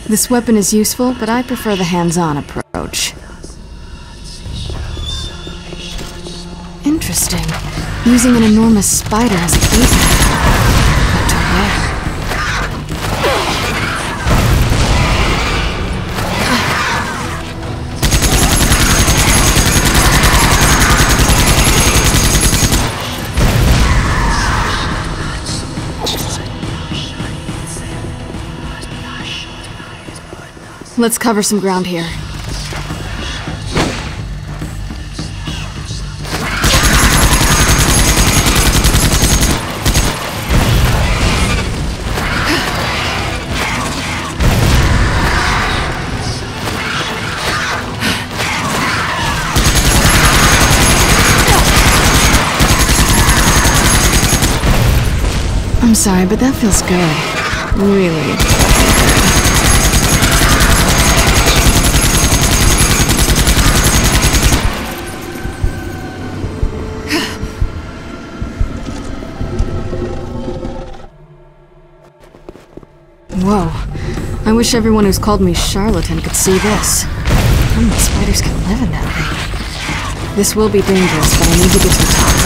This weapon is useful, but I prefer the hands-on approach. Interesting. Using an enormous spider as a bait. But to where? Let's cover some ground here. I'm sorry, but that feels good. Really. Whoa. I wish everyone who's called me charlatan could see this. How many spiders can live in that thing? This will be dangerous, but I need to get to the top.